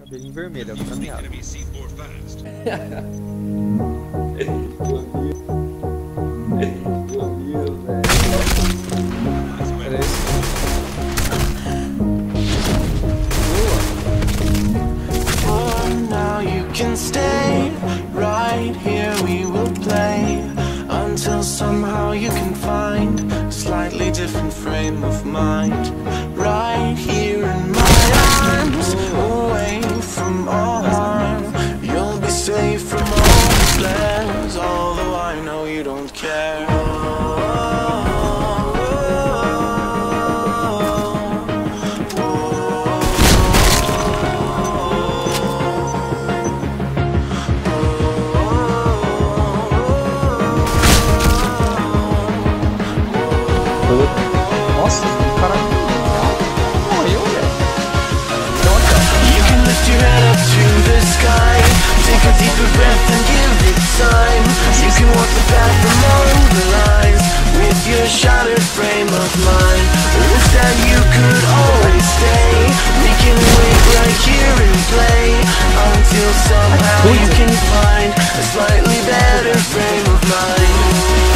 Cabelinho vermelho, é o caminhado. Now you can stay right here, we will play until somehow you can find a slightly different frame of mind. Right here in my arms, away from all harm, you'll be safe from all the flares, although I know you don't care. Nossa, o cara morreu, velho. You can lift your head up to the sky, take a deeper breath and give it time. You can walk the path among the lines with your shattered frame of mind. Wish that you could always stay. We can wait right here and play until somehow you can find a slightly better frame of mind.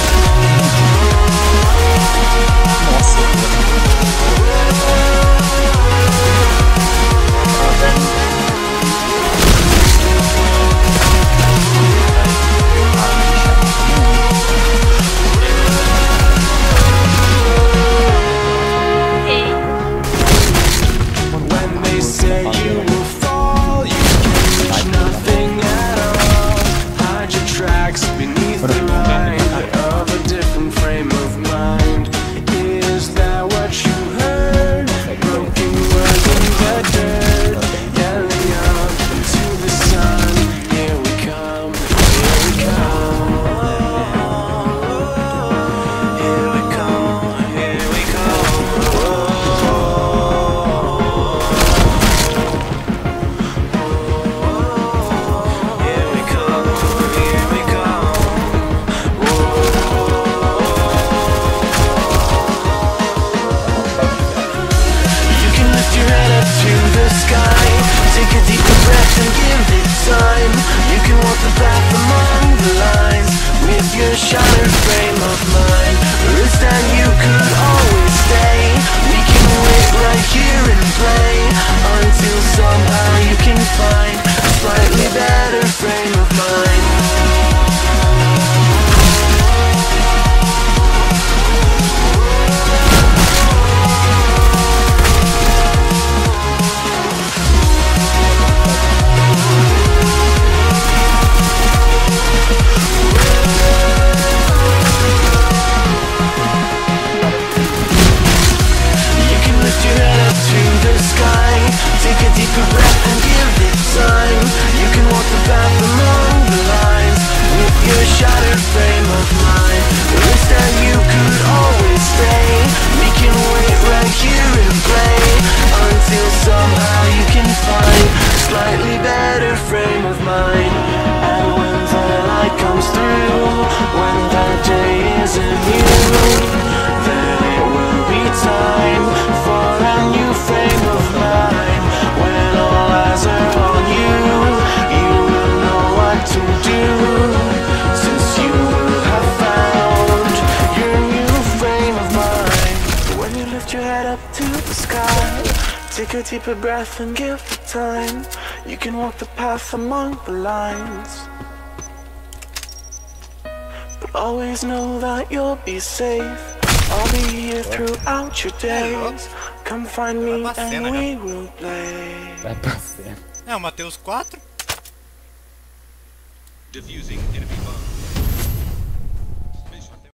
When they say you will fall, you can reach nothing at all. Hide your tracks beneath the ride of a different frame of mind. Is that what you heard? Broken words in the dirt, yelling out to the sun. Here we come, here we come. Here we come, here we come. Here we come, here we come. You can lift your head up to the sky, take a deeper breath and give it time. You can walk the path among the lines with your shattered frame of mind. Wish that you could always stay. We can wait right here and play until somehow you can find a slightly better frame of mind. You can lift your head up to the sky, take a deeper breath and give it time. You can walk the path among the lines with your shattered frame of mind. Wish that you could always stay. We can wait right here and play until somehow you can find a slightly better frame of mind. And when the light comes through, when the day isn't new, then it will be time for a new frame of mind. When all eyes are on you, you will know what to do, since you will have found your new frame of mind. When you lift your head up to the sky, take a deeper breath and give it time. You can walk the path among the lines, but always know that you'll be safe. I'll be here throughout your days. Come find me and we will play. Vai pra cena. É, eu matei os 4. Diffusing enemy